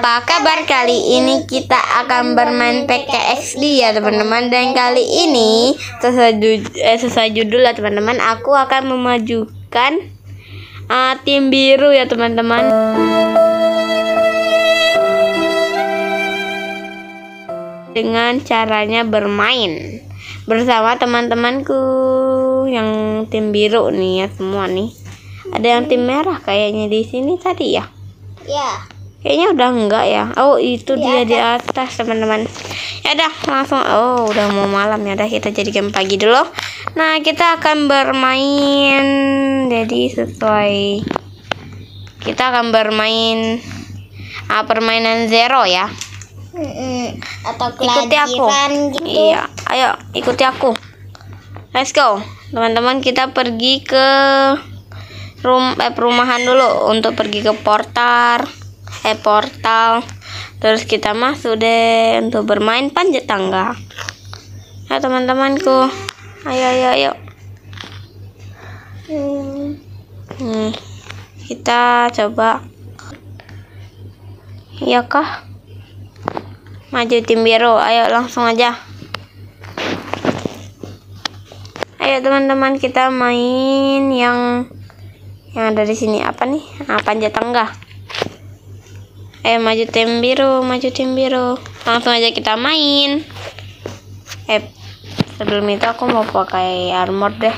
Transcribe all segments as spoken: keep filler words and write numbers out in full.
Apa kabar? Kali ini kita akan bermain P K X D ya teman-teman. Dan kali ini sesuai, ju eh, sesuai judul ya teman-teman, aku akan memajukan uh, tim biru ya teman-teman. Dengan caranya bermain bersama teman-temanku yang tim biru nih ya semua nih. Ada yang tim merah kayaknya di sini tadi ya. Ya. Kayaknya udah enggak ya. Oh itu Di dia atas. di atas teman-teman. Ya udah langsung. Oh udah mau malam ya. Udah kita jadikan pagi dulu. Nah kita akan bermain. Jadi sesuai. Kita akan bermain ah, permainan zero ya. Mm-mm. Atau Ikuti aku. kelahiran gitu. Iya. Ayo ikuti aku. Let's go teman-teman. Kita pergi ke rum eh, perumahan dulu untuk pergi ke portal. Eh portal. Terus kita masuk deh untuk bermain panjat tangga. Ya teman-temanku. Ayo ayo ayo. Hmm. Nih, kita coba. Iya kah? Maju tim biru. Ayo langsung aja. Ayo teman-teman kita main yang yang ada di sini apa nih? Ah, panjat tangga. Eh maju tim biru, maju tim biru. Langsung aja kita main. Eh sebelum itu aku mau pakai armor deh.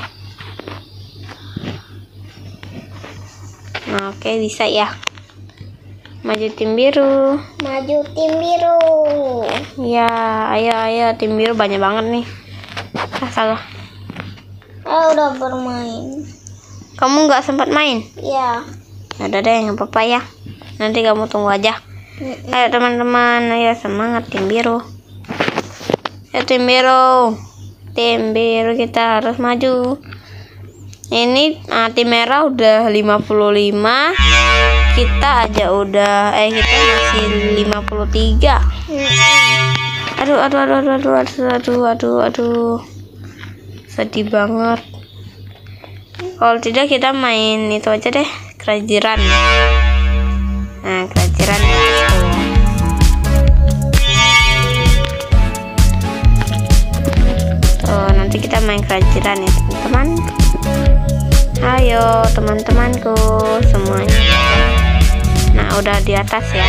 Nah, oke bisa ya. Maju tim biru. Maju tim biru. Ya, ayo ayo tim biru banyak banget nih. Ah, salah. Ah, udah bermain. Kamu nggak sempat main? Ya. Ada deh nggak apa-apa ya. Nanti kamu tunggu aja. Mm-mm. Ayo teman-teman, ayo semangat tim biru. Ayo tim biru. Tim biru kita harus maju. Ini ah, tim merah udah lima puluh lima. Kita aja udah eh kita masih lima puluh tiga. Mm-mm. Aduh aduh aduh aduh aduh aduh aduh aduh aduh. Sedih banget. Kalau tidak kita main itu aja deh, kerajinan. Nah, kerajinan itu. Tuh, nanti kita main kerajinan ya, teman-teman. Ayo, teman-temanku semuanya. Nah, udah di atas ya.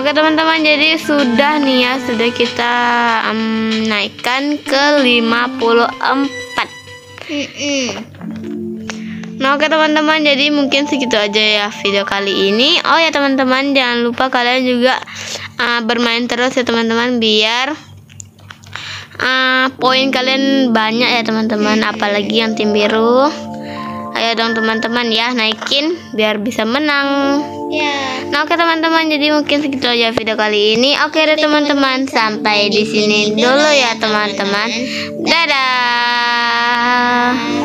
Oke teman-teman, jadi sudah nih ya, sudah kita um, naikkan ke lima puluh empat. Mm-mm. Nah oke teman-teman, jadi mungkin segitu aja ya video kali ini. Oh ya teman-teman, jangan lupa kalian juga uh, bermain terus ya teman-teman, biar uh, poin kalian banyak ya teman-teman, apalagi yang tim biru. Ayo dong teman-teman ya, naikin biar bisa menang. Ya. Nah oke teman-teman, jadi mungkin segitu aja video kali ini. Oke deh teman-teman, sampai di sini dulu ya teman-teman. Dadah.